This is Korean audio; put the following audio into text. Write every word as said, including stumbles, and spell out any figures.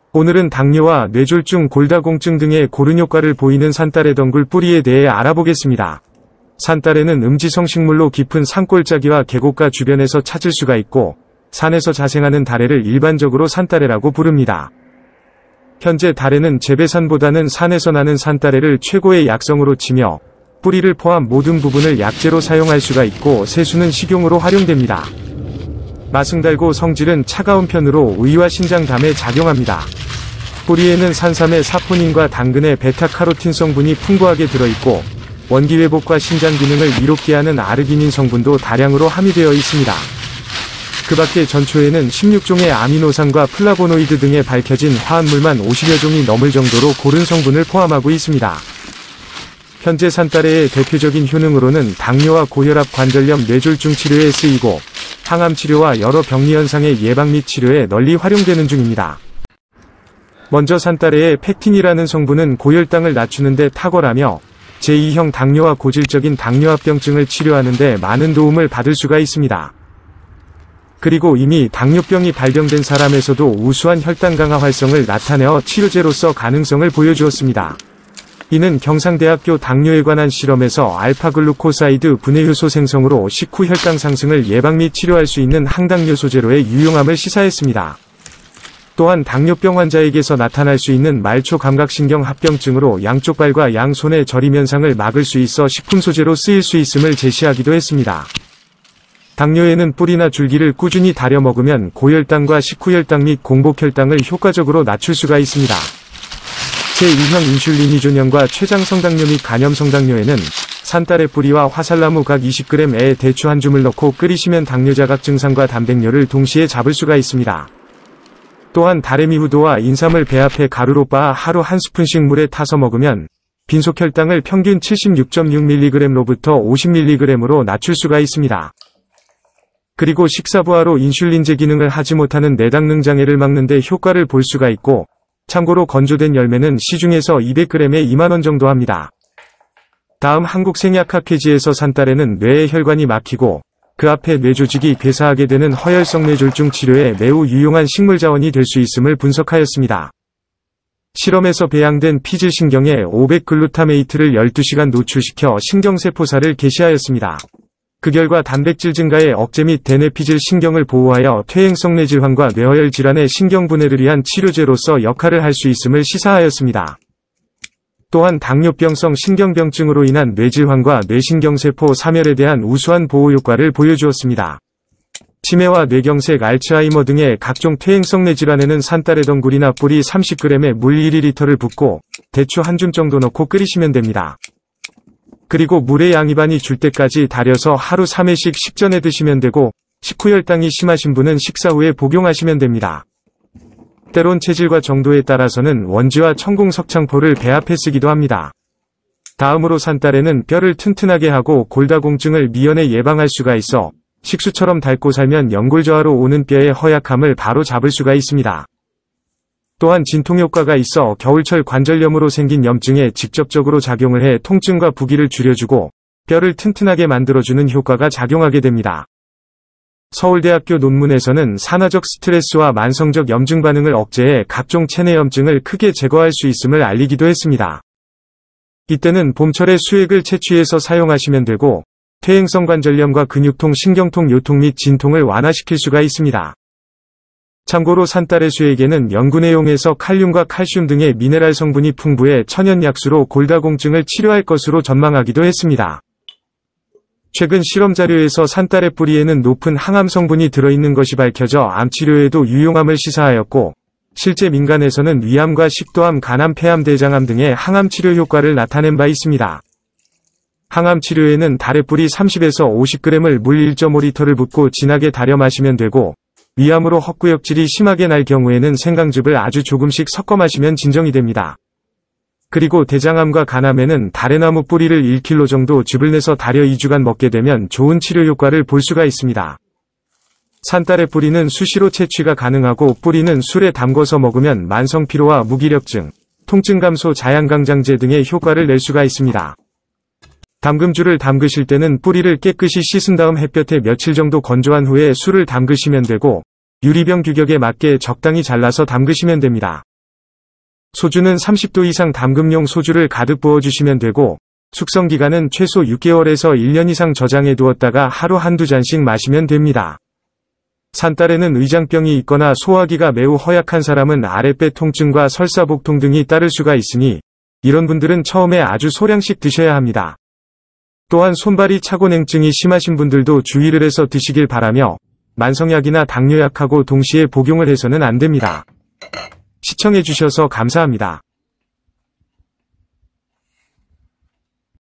오늘은 당뇨와 뇌졸중, 골다공증 등의 고른 효과를 보이는 산딸의 덩굴 뿌리에 대해 알아보겠습니다. 산딸에는 음지성 식물로 깊은 산골짜기와 계곡가 주변에서 찾을 수가 있고, 산에서 자생하는 다래를 일반적으로 산딸래라고 부릅니다. 현재 다래는 재배산보다는 산에서 나는 산딸래를 최고의 약성으로 치며 뿌리를 포함 모든 부분을 약재로 사용할 수가 있고 세수는 식용으로 활용됩니다. 맛은 달고 성질은 차가운 편으로 위와 신장담에 작용합니다. 뿌리에는 산삼의 사포닌과 당근의 베타카로틴 성분이 풍부하게 들어있고 원기 회복과 신장 기능을 이롭게 하는 아르기닌 성분도 다량으로 함유되어 있습니다. 그 밖에 전초에는 십육 종의 아미노산과 플라보노이드 등에 밝혀진 화합물만 오십여 종이 넘을 정도로 고른 성분을 포함하고 있습니다. 현재 산딸래의 대표적인 효능으로는 당뇨와 고혈압, 관절염, 뇌졸중 치료에 쓰이고 항암 치료와 여러 병리 현상의 예방 및 치료에 널리 활용되는 중입니다. 먼저 산딸래의 펙틴이라는 성분은 고혈당을 낮추는 데 탁월하며 제이형 당뇨와 고질적인 당뇨합병증을 치료하는 데 많은 도움을 받을 수가 있습니다. 그리고 이미 당뇨병이 발병된 사람에서도 우수한 혈당 강화 활성을 나타내어 치료제로서 가능성을 보여주었습니다. 이는 경상대학교 당뇨에 관한 실험에서 알파글루코사이드 분해효소 생성으로 식후 혈당 상승을 예방 및 치료할 수 있는 항당뇨 소재로의 유용함을 시사했습니다. 또한 당뇨병 환자에게서 나타날 수 있는 말초 감각신경 합병증으로 양쪽 발과 양손의 저림 현상을 막을 수 있어 식품 소재로 쓰일 수 있음을 제시하기도 했습니다. 당뇨에는 뿌리나 줄기를 꾸준히 다려 먹으면 고혈당과 식후혈당 및 공복혈당을 효과적으로 낮출 수가 있습니다. 제이형 인슐린 이존형과 췌장성당뇨 및 간염성당뇨에는 산딸래 뿌리와 화살나무 각 이십 그램에 대추 한 줌을 넣고 끓이시면 당뇨 자각 증상과 단백뇨를 동시에 잡을 수가 있습니다. 또한 다래미후도와 인삼을 배합해 가루로 빻아 하루 한 스푼씩 물에 타서 먹으면 빈속혈당을 평균 칠십육 점 육 밀리그램로부터 오십 밀리그램으로 낮출 수가 있습니다. 그리고 식사부하로 인슐린제 기능을 하지 못하는 내당능 장애를 막는 데 효과를 볼 수가 있고 참고로 건조된 열매는 시중에서 이백 그램에 이만 원 정도 합니다. 다음 한국생약학회지에서 산딸래는 뇌의 혈관이 막히고 그 앞에 뇌조직이 괴사하게 되는 허혈성 뇌졸중 치료에 매우 유용한 식물자원이 될 수 있음을 분석하였습니다. 실험에서 배양된 피질신경에 오백 글루타메이트를 열두 시간 노출시켜 신경세포살을 개시하였습니다. 그 결과 단백질 증가의 억제 및 대뇌피질 신경을 보호하여 퇴행성 뇌질환과 뇌허혈 질환의 신경분해를 위한 치료제로서 역할을 할 수 있음을 시사하였습니다. 또한 당뇨병성 신경병증으로 인한 뇌질환과 뇌신경세포 사멸에 대한 우수한 보호 효과를 보여주었습니다. 치매와 뇌경색, 알츠하이머 등의 각종 퇴행성 뇌질환에는 산딸래 덩굴이나 뿌리 삼십 그램에 물 일 밀리리터를 붓고 대추 한 줌 정도 넣고 끓이시면 됩니다. 그리고 물의 양이 반이 줄 때까지 달여서 하루 삼 회씩 식전에 드시면 되고 식후혈당이 심하신 분은 식사 후에 복용하시면 됩니다. 때론 체질과 정도에 따라서는 원지와 천공석창포를 배합해 쓰기도 합니다. 다음으로 산딸래는 뼈를 튼튼하게 하고 골다공증을 미연에 예방할 수가 있어 식수처럼 닳고 살면 연골저하로 오는 뼈의 허약함을 바로 잡을 수가 있습니다. 또한 진통효과가 있어 겨울철 관절염으로 생긴 염증에 직접적으로 작용을 해 통증과 부기를 줄여주고 뼈를 튼튼하게 만들어주는 효과가 작용하게 됩니다. 서울대학교 논문에서는 산화적 스트레스와 만성적 염증 반응을 억제해 각종 체내염증을 크게 제거할 수 있음을 알리기도 했습니다. 이때는 봄철에 수액을 채취해서 사용하시면 되고 퇴행성 관절염과 근육통, 신경통, 요통 및 진통을 완화시킬 수가 있습니다. 참고로 산딸래 수액에는 연구내용에서 칼륨과 칼슘 등의 미네랄 성분이 풍부해 천연약수로 골다공증을 치료할 것으로 전망하기도 했습니다. 최근 실험자료에서 산딸래 뿌리에는 높은 항암 성분이 들어있는 것이 밝혀져 암치료에도 유용함을 시사하였고 실제 민간에서는 위암과 식도암, 간암, 폐암, 대장암 등의 항암 치료 효과를 나타낸 바 있습니다. 항암 치료에는 다래 뿌리 삼십에서 오십 그램을 물 일 점 오 리터를 붓고 진하게 달여 마시면 되고 위암으로 헛구역질이 심하게 날 경우에는 생강즙을 아주 조금씩 섞어 마시면 진정이 됩니다. 그리고 대장암과 간암에는 다래나무 뿌리를 일 킬로그램 정도 즙을 내서 달여 이 주간 먹게 되면 좋은 치료 효과를 볼 수가 있습니다. 산딸래 뿌리는 수시로 채취가 가능하고 뿌리는 술에 담궈서 먹으면 만성피로와 무기력증, 통증 감소, 자양강장제 등의 효과를 낼 수가 있습니다. 담금주를 담그실 때는 뿌리를 깨끗이 씻은 다음 햇볕에 며칠 정도 건조한 후에 술을 담그시면 되고 유리병 규격에 맞게 적당히 잘라서 담그시면 됩니다. 소주는 삼십 도 이상 담금용 소주를 가득 부어주시면 되고, 숙성기간은 최소 육 개월에서 일 년 이상 저장해 두었다가 하루 한두 잔씩 마시면 됩니다. 산딸에는 위장병이 있거나 소화기가 매우 허약한 사람은 아랫배 통증과 설사복통 등이 따를 수가 있으니 이런 분들은 처음에 아주 소량씩 드셔야 합니다. 또한 손발이 차고 냉증이 심하신 분들도 주의를 해서 드시길 바라며 만성약이나 당뇨약하고 동시에 복용을 해서는 안 됩니다. 시청해주셔서 감사합니다.